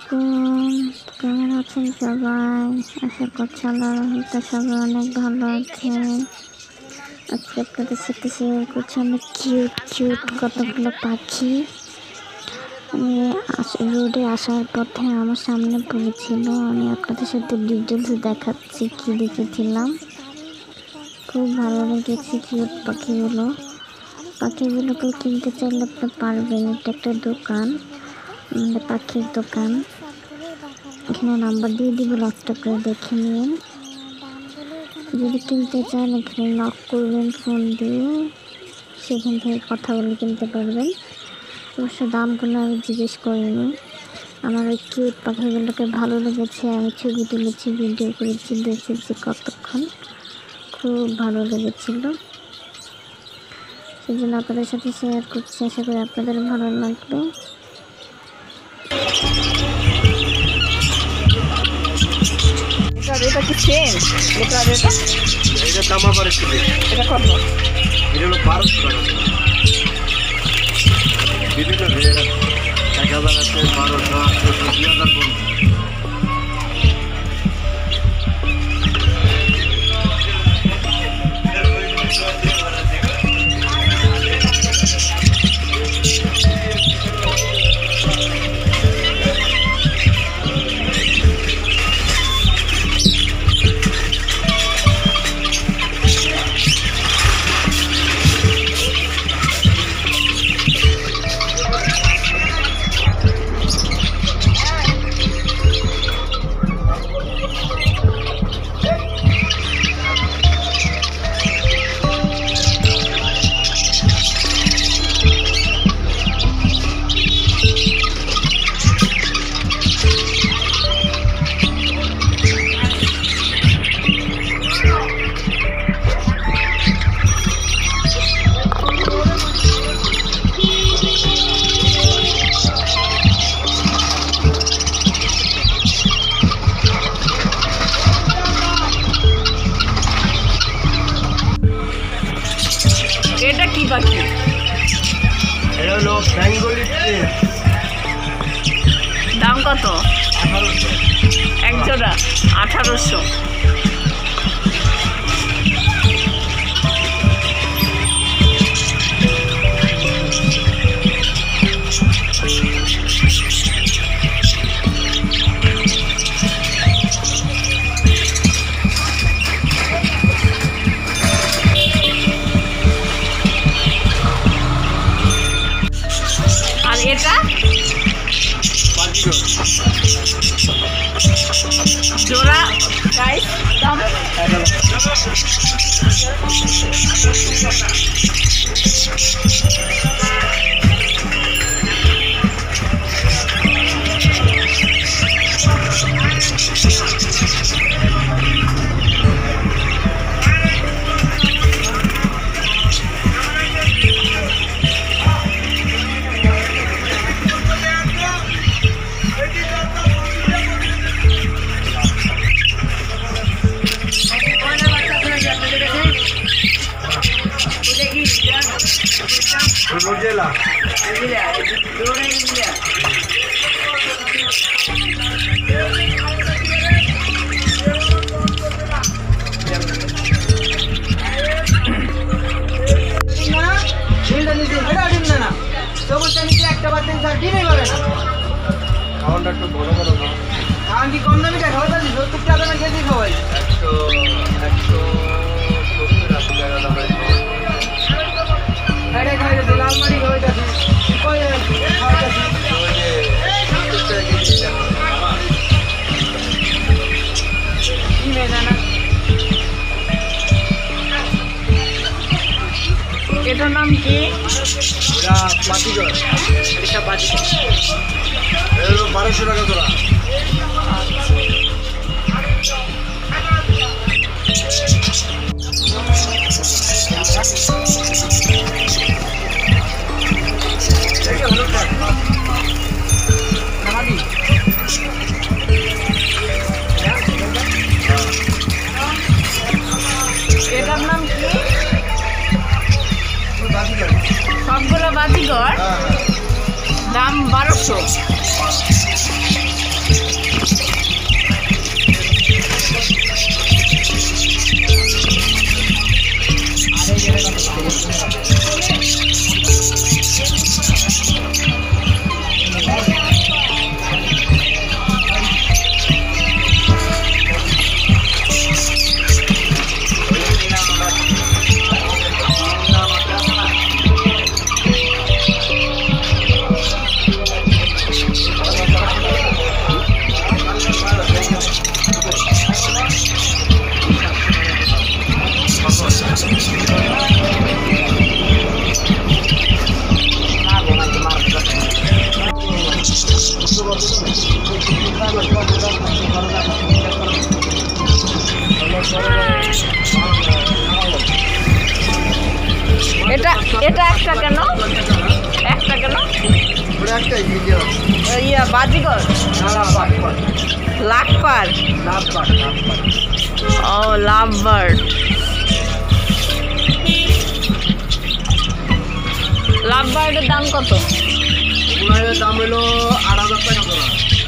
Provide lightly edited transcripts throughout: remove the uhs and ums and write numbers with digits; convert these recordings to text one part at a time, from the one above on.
আলাইকুম, কেমন আছেন সবাই? আশা করছি আল্লাহর রহমতে সবাই অনেক ভালো আছেন। আজকে আপনাদের সাথে শেয়ার করছি অনেক কিউট কতগুলো পাখি। আমি রোডে আসার পথে আমার সামনে পড়েছিল, আমি আপনাদের সাথে ডিটেলস দেখাচ্ছি কি দেখেছিলাম। খুব ভালো লেগেছে কিউট পাখিগুলোকে কিনতে চাইলে আপনি পারবেন। এটা একটা দোকান, পাখির দোকান। এখানে নাম্বার দিয়ে দিব, লকটা করে দেখে নিন। যদি কিনতে চান এখানে নক করবেন ফোন দিয়ে, সেখান থেকে কথা বলে কিনতে পারবেন। অবশ্য দামগুলো আমি জিজ্ঞেস করিনি। আমার ওই কিউট পাখিগুলোকে ভালো লেগেছে, আমি ছবি তুলেছি, ভিডিও করেছি, দেখেছি কতক্ষণ, খুব ভালো লেগেছিল। সেই জন্য আপনাদের সাথে শেয়ার করছি, আশা করি আপনাদের ভালো লাগবে। এটা কি চেন? এটা দাম আবার একটু বেশি। এটা কত? এটা হলো 1200 টাকা। বিভিন্ন রেট 1000 আছে, 1200, 2000 পর্যন্ত। এটা কি পাখি? এটা হলো বেঙ্গলি ট্রেন। দাম কত? 1800। এক জোড়া 1800। আর এটা জোড়া প্রাইস দাম? জেলা একটা বাচ্চা স্যার ডিমে করে না। খাওয়াটা একটু বড় বড় না, আমি কি কম দামে খাওয়া যাচ্ছি 70 টাকা দামে কেজি খাওয়াই। 170-180 টাকা দামের এটা খাই যাচ্ছে লালমারি খাওয়াই যাচ্ছি, কই খাওয়াই যাচ্ছি। ডিমে জানা এটার নাম কি? এটা বাতিঘর। এটা বাজি। এটা হলো 1200 টাকা জোড়া। এটার নাম কি? বাতিঘর। সবগুলো বাজিঘর, দাম 1200। এটা একটা কেন? একটা কেন? ওটা একটা ইয়ে ইয়া বাজিগর, না বাড়িঘর লাখপার। লাভবার্ড ও লাভ বার্ড। লাভ বার্ডের দাম কত? ওগুলোর দাম হলো 8,000 টাকা জোড়া।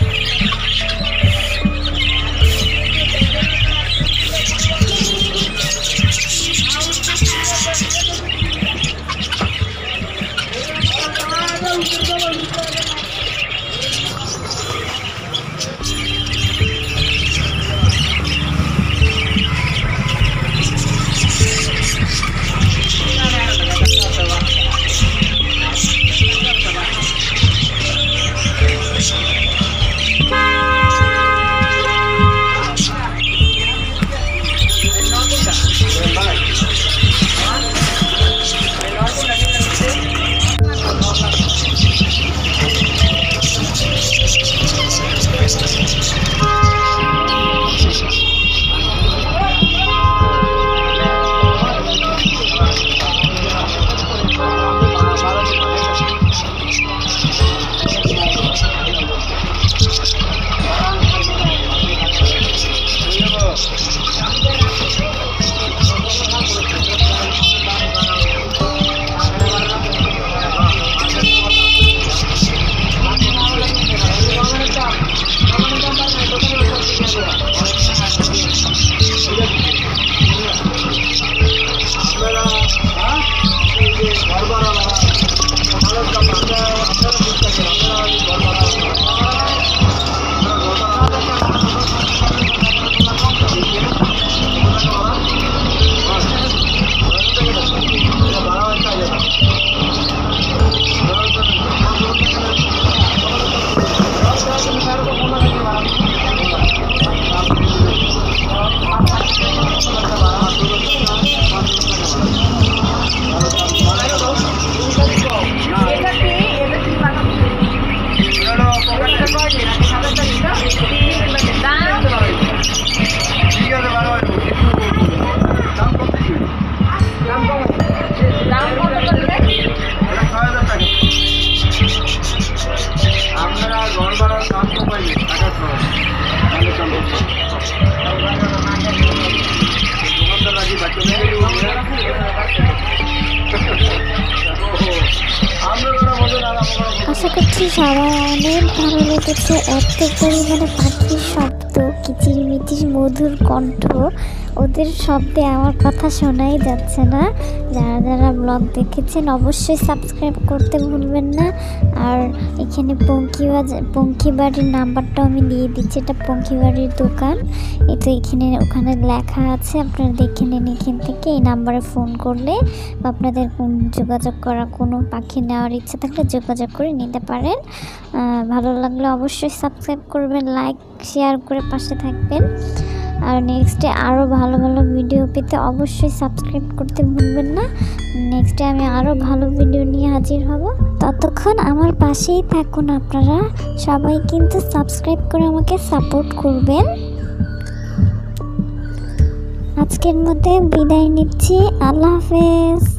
আশা করছি সবাই অনেক ভালো লেগেছে। এত পরিমাণে পাখির শব্দ, কিচিরমিচির মধুর কণ্ঠ, ওদের শব্দে আমার কথা শোনাই যাচ্ছে না। যারা যারা ব্লগ দেখেছেন অবশ্যই সাবস্ক্রাইব করতে ভুলবেন না। আর এখানে পঙ্কি বাড়ির নাম্বারটাও আমি দিয়ে দিচ্ছি, এটা পঙ্কি বাড়ির দোকান। এই তো ওখানে লেখা আছে, আপনারা দেখে নেন এখান থেকে। এই নাম্বারে ফোন করলে বা আপনাদের যোগাযোগ করা কোনো পাখি নেওয়ার ইচ্ছা থাকলে যোগাযোগ করে নিতে পারেন। ভালো লাগলে অবশ্যই সাবস্ক্রাইব করবেন, লাইক শেয়ার করে পাশে থাকবেন। আর নেক্সটে আরও ভালো ভালো ভিডিও পেতে অবশ্যই সাবস্ক্রাইব করতে ভুলবেন না। নেক্সটে আমি আরও ভালো ভিডিও নিয়ে হাজির হব। ততক্ষণ আমার পাশেই থাকুন আপনারা সবাই, কিন্তু সাবস্ক্রাইব করে আমাকে সাপোর্ট করবেন। আজকের মধ্যে বিদায় নিচ্ছি, আল্লাহ হাফেজ।